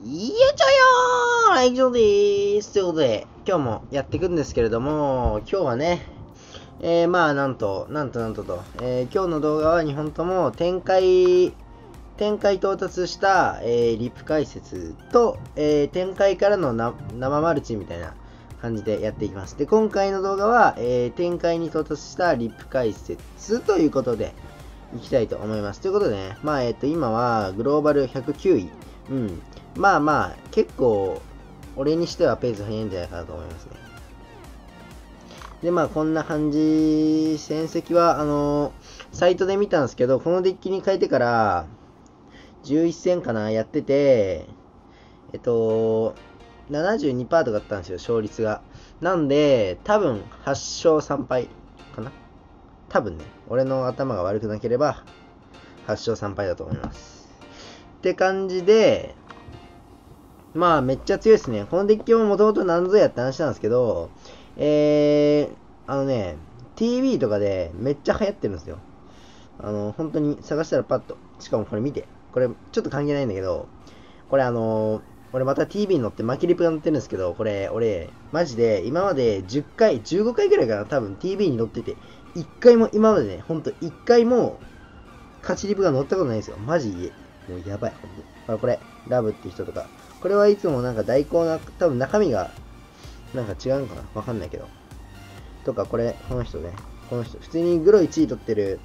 よいしょー以上でーす。ということで、今日もやっていくんですけれども、今日はね、なんと、今日の動画は2本とも展開到達した、リップ解説と、展開からの生マルチみたいな感じでやっていきます。で、今回の動画は、展開に到達したリップ解説ということで、いきたいと思います。ということでね、今はグローバル109位。結構、俺にしてはペース早いんじゃないかなと思いますね。で、こんな感じ、戦績は、サイトで見たんですけど、このデッキに変えてから、11戦かな、やってて、72%とかだったんですよ、勝率が。なんで、多分、8勝3敗かな。多分ね、俺の頭が悪くなければ、8勝3敗だと思います。って感じで、めっちゃ強いですね。このデッキももともと何ぞやって話なんですけど、TV とかでめっちゃ流行ってるんですよ。本当に探したらパッと。しかもこれ見て。これちょっと関係ないんだけど、これ俺また TV に乗ってマキリプが乗ってるんですけど、これ、俺、マジで今まで10回、15回ぐらいかな、多分 TV に乗ってて、1回も今までね、ほんと1回も勝ちリプが乗ったことないんですよ。マジで。もうやばい、ほんと。ほら、これ、ラブって人とか。これはいつもなんか代行な、多分中身が、なんか違うのかなわかんないけど。とか、この人ね。この人、普通にグロ1位取ってる、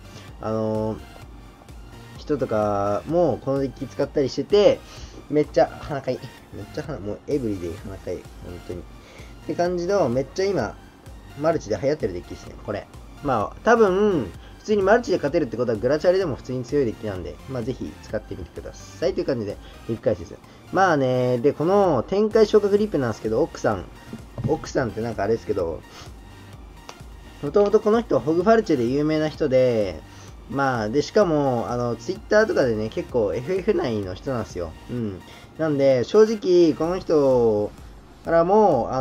人とかも、このデッキ使ったりしてて、めっちゃ鼻かい。もうエブリデイ鼻かい。本当に。って感じの、めっちゃ今、マルチで流行ってるデッキですね、これ。多分、普通にマルチで勝てるってことはグラチャレでも普通に強いデッキなんで、ぜひ使ってみてくださいという感じで、リップ解説。で、この展開昇格リップなんですけど、奥さんってなんかあれですけど、もともとこの人はホグファルチェで有名な人で、で、しかも、ツイッターとかでね、結構 FF 内の人なんですよ。なんで、正直、この人からも、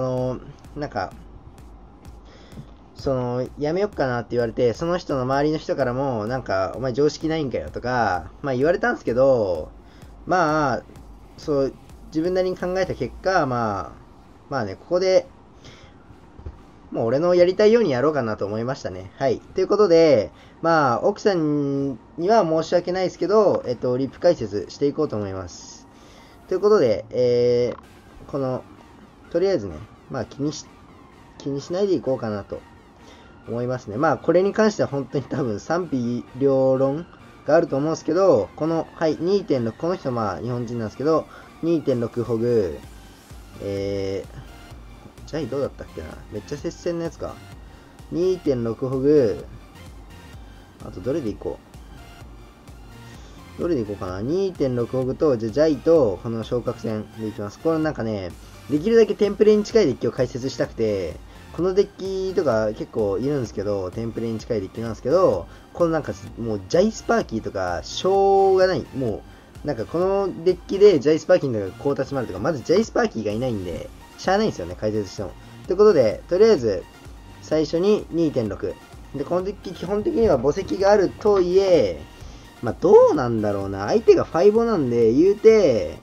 やめよっかなって言われて、その人の周りの人からも、お前常識ないんかよとか、言われたんですけど、自分なりに考えた結果、ここで、もう俺のやりたいようにやろうかなと思いましたね。はい。ということで、奥さんには申し訳ないですけど、リップ解説していこうと思います。ということで、とりあえずね、気にしないでいこうかなと思いますね。これに関しては本当に多分賛否両論があると思うんですけど、2.6、この人日本人なんですけど、2.6 ホグ、ジャイどうだったっけな、めっちゃ接戦のやつか。2.6 ホグ、あとどれでいこうかな。2.6 ホグと、ジャイと、この昇格戦でいきます。これできるだけテンプレに近いデッキを解説したくて、このデッキとか結構いるんですけど、テンプレに近いデッキなんですけど、もうジャイスパーキーとか、しょうがない。もう、このデッキでジャイスパーキーとかコータチマルとか、まずジャイスパーキーがいないんで、しゃあないんですよね、解説しても。ということで、とりあえず、最初に 2.6。で、このデッキ基本的には墓石があるとはいえ、どうなんだろうな。相手が5なんで、言うて、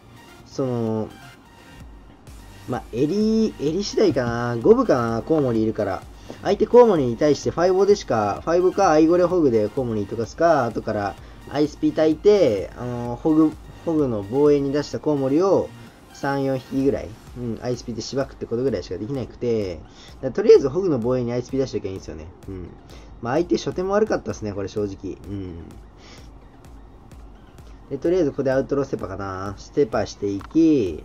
襟次第かな。5分かな、コウモリいるから。相手コウモリに対して5かアイゴレホグでコウモリとかすか、後からアイスピ焚いて、ホグの防衛に出したコウモリを3、4匹ぐらい、アイスピでしばくってことぐらいしかできなくて、とりあえずホグの防衛にアイスピ出しときゃいいんですよね。相手初手も悪かったですね、これ正直。で、とりあえずここでアウトローステパかな。ステパしていき、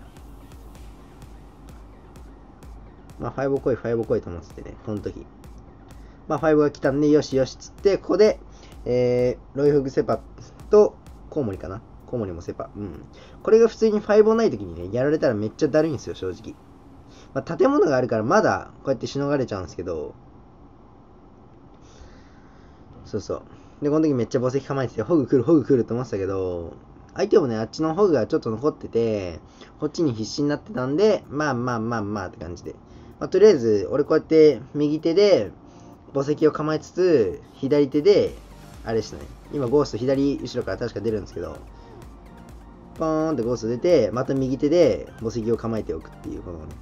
ファイブ来いと思っててね、この時。ファイブが来たんで、よしよしっつって、ここで、ロイフグセパと、コウモリかな。コウモリもセパ。これが普通に5ない時にね、やられたらめっちゃだるいんですよ、正直。建物があるからまだ、こうやってしのがれちゃうんですけど、で、この時めっちゃ墓石構えてて、ホグ来ると思ってたけど、相手もね、あっちのホグがちょっと残ってて、こっちに必死になってたんで、って感じで。とりあえず、俺こうやって右手で墓石を構えつつ、左手で、あれですね。今ゴースト左後ろから確か出るんですけど、 ポーンってゴースト出て、また右手で墓石を構えておくっていう、このね。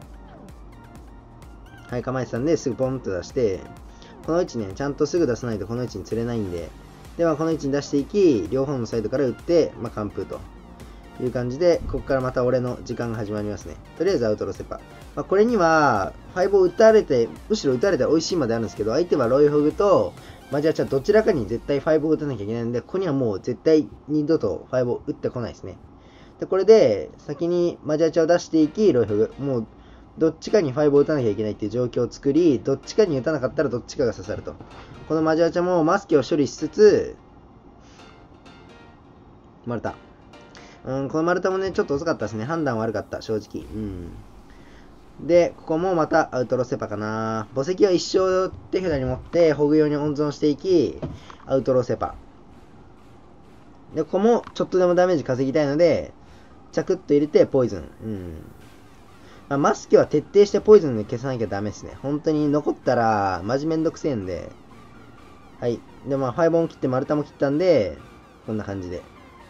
はい、構えてたんで、すぐポンと出して、この位置ね、ちゃんとすぐ出さないとこの位置に釣れないんで、ではこの位置に出していき、両方のサイドから打って、完封という感じで、ここからまた俺の時間が始まりますね。とりあえずアウトロセパ。これには、5を打たれて、むしろ打たれたら美味しいまであるんですけど、相手はロイホグとマジャチャどちらかに絶対5を打たなきゃいけないんで、ここにはもう絶対二度と5を打ってこないですね。で、これで、先にマジャチャを出していき、ロイホグ。もう、どっちかに5を打たなきゃいけないっていう状況を作り、どっちかに打たなかったらどっちかが刺さると。このマジャチャもマスケを処理しつつ、丸太。この丸太もね、ちょっと遅かったですね。判断悪かった、正直。で、ここもまたアウトロセパかな。墓石を一生手札に持って、ホグ用に温存していき、アウトロセパ。で、ここもちょっとでもダメージ稼ぎたいので、チャクッと入れて、ポイズン。マスケは徹底してポイズンで消さなきゃダメですね。本当に残ったら、マジめんどくせえんで。はい。で、5音切って丸太も切ったんで、こんな感じで。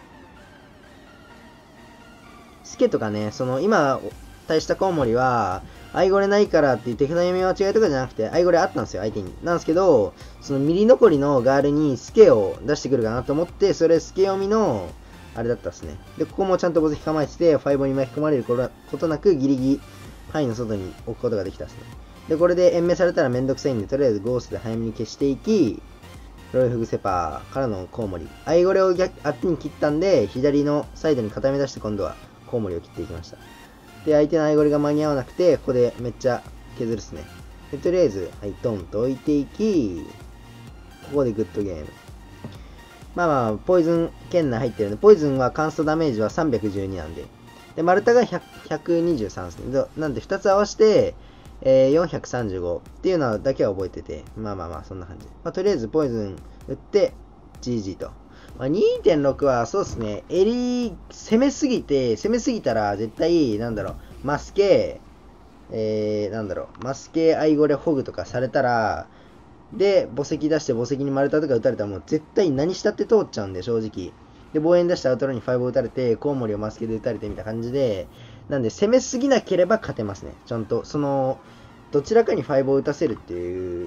スケとかね、今、対したコウモリは、アイゴレないからっていう手札読み間違いとかじゃなくて、アイゴレあったんですよ、相手に。なんですけど、そのミリ残りのガールにスケを出してくるかなと思って、それスケ読みの、あれだったっすね。で、ここもちゃんと墓石構えてて、5に巻き込まれることなく、ギリギリ範囲の外に置くことができたっすね。で、これで延命されたらめんどくさいんで、とりあえずゴーストで早めに消していき、ロイフグセパーからのコウモリ。アイゴレをあっちに切ったんで、左のサイドに固め出して今度はコウモリを切っていきました。で、相手のアイゴレが間に合わなくて、ここでめっちゃ削るっすね。で、とりあえず、はい、ドンと置いていき、ここでグッドゲーム。ポイズン圏内入ってるんで、ポイズンはカンストダメージは312なんで。で、丸太が123ですね。なんで2つ合わせて、435っていうのだけは覚えてて、そんな感じ。とりあえずポイズン打って、GG と。2.6 はそうですね、攻めすぎたら絶対、マスケ、マスケアイゴレホグとかされたら、で、墓石出して墓石に丸太とか打たれたらもう絶対何したって通っちゃうんで、正直。で、防衛出したアウトロに5を打たれて、コウモリをマスケで打たれてみたいな感じで、なんで攻めすぎなければ勝てますね。ちゃんと、どちらかに5を打たせるっていう、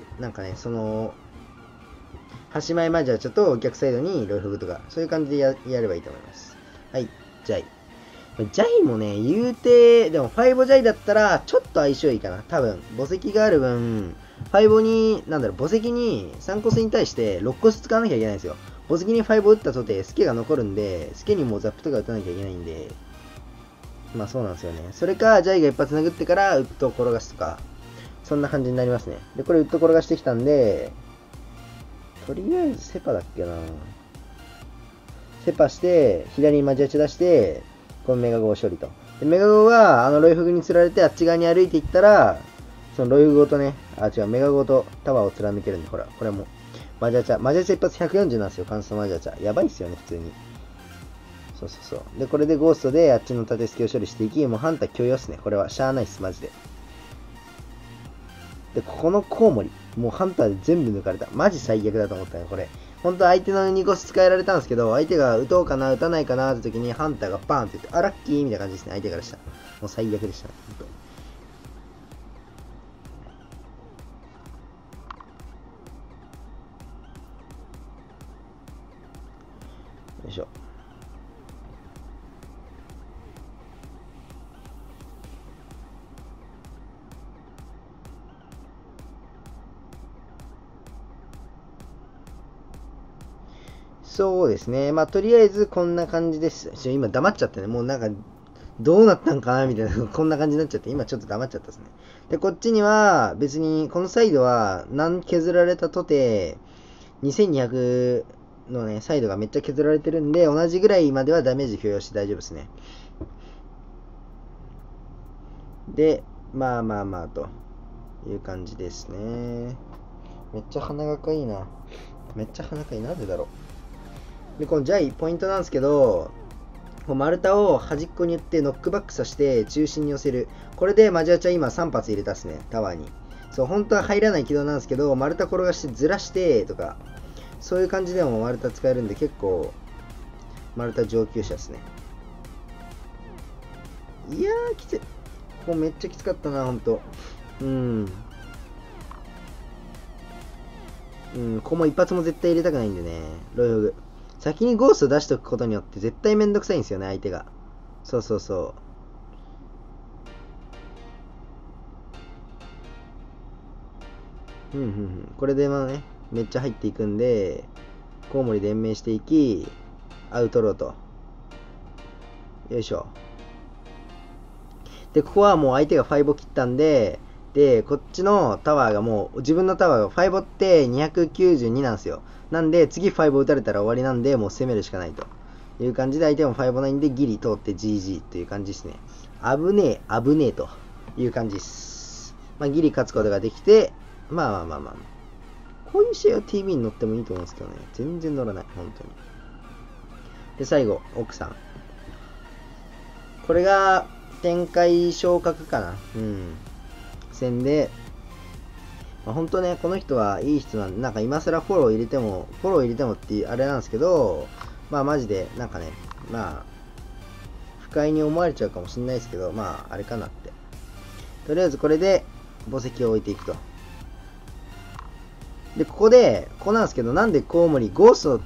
端前マジャーチャと逆サイドにロイフグとか、そういう感じでやればいいと思います。はい、ジャイ。ジャイもね、言うて、でも5ジャイだったら、ちょっと相性いいかな。多分、墓石がある分、5に、墓石に3コスに対して6コス使わなきゃいけないんですよ。墓石に5を打ったとて、スケが残るんで、スケにもザップとか打たなきゃいけないんで、そうなんですよね。それか、ジャイが一発殴ってから、ウッドを転がすとか、そんな感じになりますね。で、これウッド転がしてきたんで、とりあえずセパだっけな。セパして、左にマジャチ出して、このメガゴー処理と。で、メガゴーは、ロイフグに釣られて、あっち側に歩いていったら、そのロイフグごとね、メガゴーとタワーを貫けるんで、ほら、これも。マジャチャ一発140なんですよ、カンストマジャチャ。やばいっすよね、普通に。そう。で、これでゴーストであっちの縦スキを処理していき、もうハンター許容っすね。これは、しゃーないっす、マジで。で、このコウモリ、もうハンターで全部抜かれた。マジ最悪だと思ったね、これ。本当は相手の2コス使えられたんですけど、相手が打とうかな、打たないかなって時にハンターがバーンって言って、ラッキーみたいな感じですね、相手からしたら。もう最悪でしたね、本当。よいしょ。そうですね。とりあえずこんな感じです。今黙っちゃってね。もうどうなったんかなみたいな、こんな感じになっちゃって、今ちょっと黙っちゃったですね。で、こっちには、別に、このサイドは、削られたとて、2200のね、サイドがめっちゃ削られてるんで、同じぐらいまではダメージ許容して大丈夫ですね。で、という感じですね。めっちゃ鼻がかいいな。なんでだろう。で、このジャイ、ポイントなんですけど、丸太を端っこに打ってノックバックさせて中心に寄せる。これでマジャチャ今3発入れたっすね、タワーに。そう、本当は入らない軌道なんですけど、丸太転がしてずらしてとか、そういう感じでも丸太使えるんで結構、丸太上級者ですね。 いやー、きつい。ここめっちゃきつかったな、ほんと。うん。うん、ここも一発も絶対入れたくないんでね。ロイフグ。先にゴースト出しとくことによって絶対めんどくさいんですよね、相手が。そうそうそう。これでまあね、めっちゃ入っていくんで、コウモリ連盟していき、アウトローと。よいしょ。で、ここはもう相手が5を切ったんで、で、こっちのタワーがもう、自分のタワーが5って292なんですよ。なんで、次5を打たれたら終わりなんで、もう攻めるしかないという感じで、相手も5ないんで、ギリ通って GG という感じですね。危ねえ、危ねえという感じです。まあ、ギリ勝つことができて、まあまあまあまあ。こういう試合は TV に乗ってもいいと思うんですけどね。全然乗らない、本当に。で、最後、奥さん。これが、展開昇格かな。うん。戦で、まあ、本当ね、この人はいい人なんで、なんか今更フォロー入れてもっていうあれなんですけど、まあマジで、なんかね、まあ、不快に思われちゃうかもしれないですけど、まあ、あれかなって。とりあえずこれで、墓石を置いていくと。で、ここなんですけど、なんでコウモリ、ゴーストって、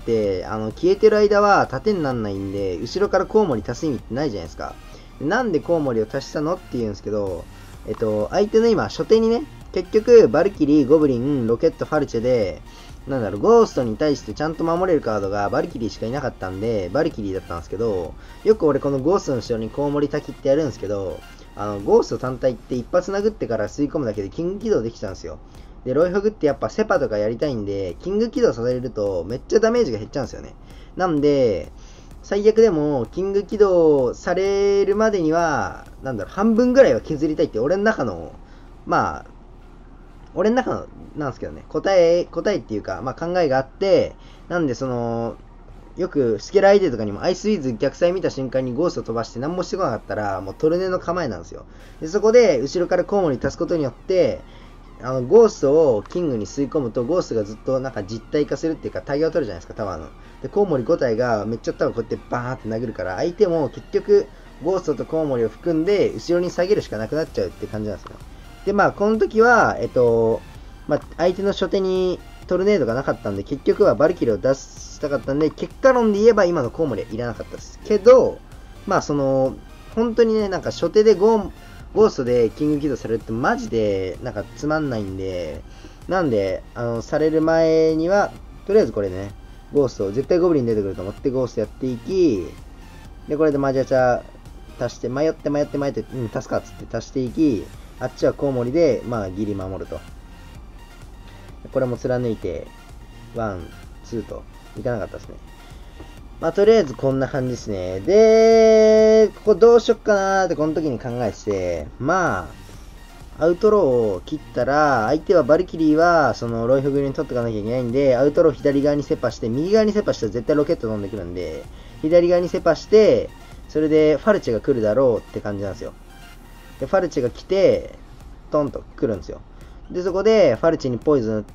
消えてる間は盾になんないんで、後ろからコウモリ足す意味ってないじゃないですか。なんでコウモリを足したのって言うんですけど、相手の今、初手にね、結局、バルキリー、ゴブリン、ロケット、ファルチェで、なんだろう、ゴーストに対してちゃんと守れるカードがバルキリーしかいなかったんで、バルキリーだったんですけど、よく俺このゴーストの後ろにコウモリ焚きってやるんですけど、ゴースト単体って一発殴ってから吸い込むだけでキング起動できちゃうんですよ。で、ロイフグってやっぱセパとかやりたいんで、キング起動させるとめっちゃダメージが減っちゃうんですよね。なんで、最悪でも、キング起動されるまでには、なんだろう、半分ぐらいは削りたいって、俺の中の、まあ、俺の中の、なんですけどね、答えっていうか、まあ考えがあって、なんでよくスケラ相手とかにもアイスウィズ逆サイ見た瞬間にゴースト飛ばして何もしてこなかったら、もうトルネの構えなんですよ。で、そこで、後ろからコウモリ足すことによって、ゴーストをキングに吸い込むと、ゴーストがずっとなんか実体化するっていうか、タイヤを取るじゃないですか、タワーの。で、コウモリ5体がめっちゃタワーこうやってバーンって殴るから、相手も結局、ゴーストとコウモリを含んで、後ろに下げるしかなくなっちゃうって感じなんですよ。で、まあ、この時は、まあ、相手の初手にトルネードがなかったんで、結局はバルキリーを出したかったんで、結果論で言えば今のコウモリはいらなかったです。けど、まあ、本当にね、なんか初手でゴーストでキング起動されるってマジでなんかつまんないんで、なんで、される前には、とりあえずこれね、ゴースト、絶対ゴブリン出てくると思ってゴーストやっていき、で、これでマジャチャ足して、迷って、足すかっつって足していき、あっちはコウモリで、まあ、ギリ守ると。これも貫いて、1、2と、いかなかったですね。まあ、とりあえずこんな感じですね。で、ここどうしよっかなーってこの時に考えてて、まあ、アウトローを切ったら、相手はバルキリーは、ロイフグに取っていかなきゃいけないんで、アウトロー左側にセパして、右側にセパしたら絶対ロケット飛んでくるんで、左側にセパして、それでファルチェが来るだろうって感じなんですよ。で、ファルチェが来て、トンと来るんですよ。で、そこで、ファルチェにポイズン打って、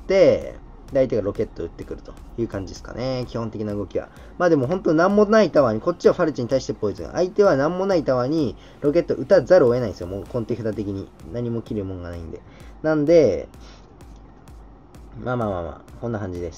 で、相手がロケット打ってくるという感じですかね。基本的な動きは。まあでも本当なんもないタワーに、こっちはファルチェに対してポイズン。相手はなんもないタワーにロケット打たざるを得ないんですよ。もうコンテフタ的に。何も切るもんがないんで。なんで、まあ、こんな感じです。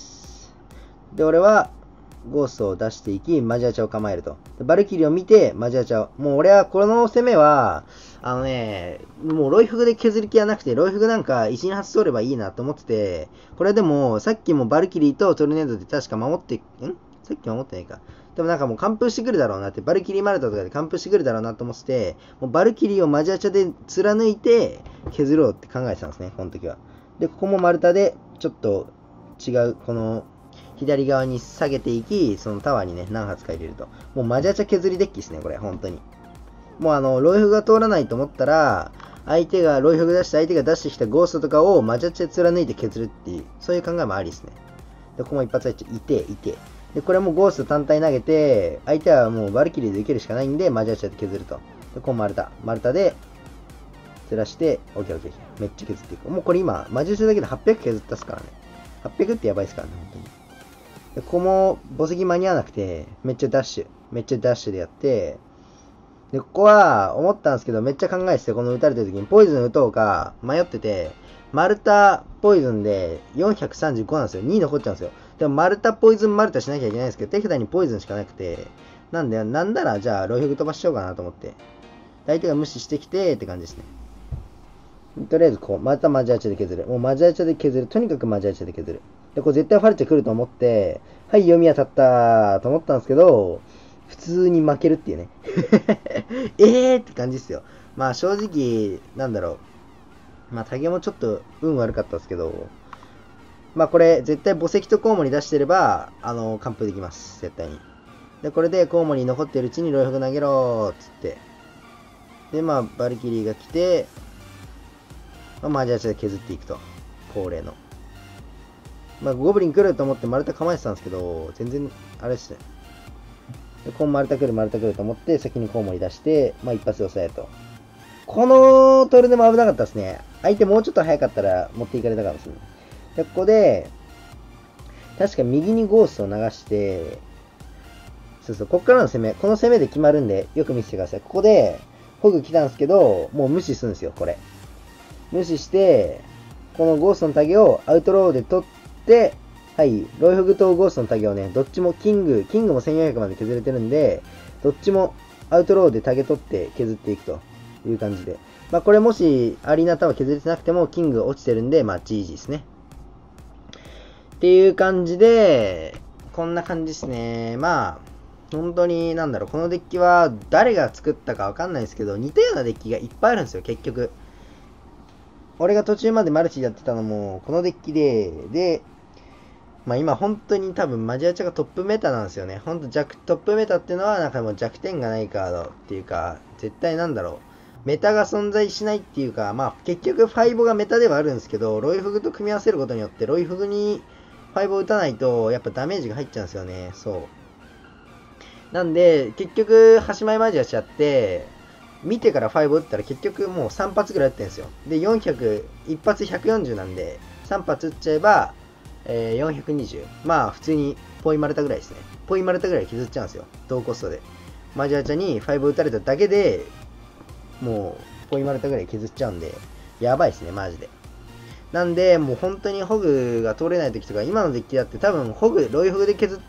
で、俺は、ゴーストを出していき、マジアチャを構えると。バルキリーを見て、マジアチャを。もう俺はこの攻めは、もうロイフグで削る気はなくて、ロイフグなんか1、2発通ればいいなと思ってて、これでも、さっきもバルキリーとトルネードで確かさっき守ってないか。でもなんかもう完封してくるだろうなって、バルキリーマルタとかで完封してくるだろうなと思ってて、もうバルキリーをマジアチャで貫いて削ろうって考えてたんですね、この時は。で、ここもマルタで、ちょっと違う、この、左側に下げていき、そのタワーにね、何発か入れると。もうマジャチャ削りデッキですね、これ、本当に。もうロイフグが通らないと思ったら、ロイフグ出して相手が出してきたゴーストとかをマジャチャで貫いて削るっていう、そういう考えもありですね。で、ここも一発入っちゃいて。で、これもゴースト単体投げて、相手はもうバルキリーで受けるしかないんで、マジャチャで削ると。で、こう丸太で、ずらして、オッケー。めっちゃ削っていく。もうこれ今、マジャチャだけで800削ったっすからね。800ってやばいっすからね、本当に。でここも墓石間に合わなくて、めっちゃダッシュでやって、 で、ここは思ったんですけど、めっちゃ考えてて、この打たれてる時にポイズン打とうか迷ってて、マルタポイズンで435なんですよ。2残っちゃうんですよ。でもマルタポイズンマルタしなきゃいけないんですけど、手札にポイズンしかなくて、なんで、なんならじゃあロイフグ飛ばしちゃおうかなと思って。相手が無視してきてって感じですね。とりあえずこう、またマジアチャで削る。もうマジアチャで削る。とにかくマジアチャで削る。で、これ絶対ファルチェ来ると思って、はい、読み当たったと思ったんですけど、普通に負けるっていうね。って感じですよ。まあ正直、なんだろう。まあタゲもちょっと運悪かったですけど、まあこれ絶対墓石とコウモリ出してれば、完封できます。絶対に。で、これでコウモリ残ってるうちにロイフグ投げろーっつって。で、まあバルキリーが来て、まあマジアチャで削っていくと。恒例の。まあゴブリン来ると思って丸太構えてたんですけど、全然、あれですね。で、こう丸太来ると思って、先にコウモリ出して、まあ一発で抑えると。このトルネも危なかったですね。相手もうちょっと早かったら持っていかれたかもしれない。で、ここで、確か右にゴーストを流して、そうそう、こっからの攻め、この攻めで決まるんで、よく見せてください。ここで、ホグ来たんですけど、もう無視するんですよ、これ。無視して、このゴーストのタゲをアウトローで取って、はい、ロイフグとゴーストのタゲをね、どっちもキングも1400まで削れてるんで、どっちもアウトローでタゲ取って削っていくという感じで。まあこれもしアリーナタワー削れてなくてもキング落ちてるんで、まあ GG ですね。っていう感じで、こんな感じですね。まあ、本当になんだろう、このデッキは誰が作ったかわかんないですけど、似たようなデッキがいっぱいあるんですよ、結局。俺が途中までマルチやってたのも、このデッキで、まあ今本当に多分マジアチャがトップメタなんですよね。本当トップメタっていうのはなんかもう弱点がないカードっていうか、絶対なんだろう。メタが存在しないっていうか、まあ結局ファイボがメタではあるんですけど、ロイフグと組み合わせることによって、ロイフグにファイボを打たないと、やっぱダメージが入っちゃうんですよね。そう。なんで、結局、端前マジアしちゃって、見てから5打ったら結局もう3発ぐらい打ってるんですよ。で、400、一発140なんで、3発打っちゃえば、420。まあ、普通にポイマルタぐらいですね。ポイマルタぐらい削っちゃうんですよ。同コストで。マジアチャに5打たれただけで、もう、ポイマルタぐらい削っちゃうんで、やばいですね、マジで。なんで、もう本当にホグが通れない時とか、今のデッキだって多分ロイフグで削った、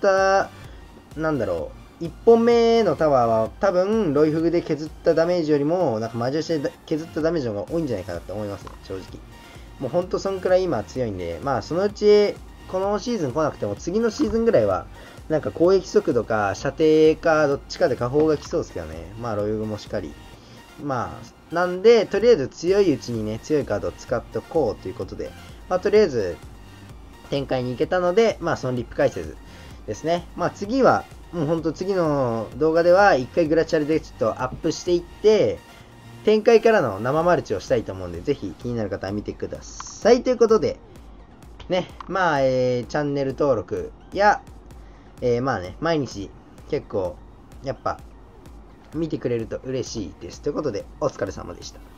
なんだろう、1本目のタワーは多分ロイフグで削ったダメージよりも、なんかマジアシで削ったダメージの方が多いんじゃないかなって思いますね、正直。もうほんとそんくらい今強いんで、まあそのうち、このシーズン来なくても次のシーズンぐらいは、なんか攻撃速度か射程かどっちかで下方が来そうですけどね。まあロイフグもしっかり。まあ、なんで、とりあえず強いうちにね、強いカードを使っておこうということで、まあとりあえず展開に行けたので、まあそのリップ解説ですね。まあ次は、もうほんと次の動画では一回グラチャルでちょっとアップしていって、展開からの生マルチをしたいと思うんで、ぜひ気になる方は見てください。ということで、ね、まあ、チャンネル登録や、まあね、毎日結構、やっぱ、見てくれると嬉しいです。ということで、お疲れ様でした。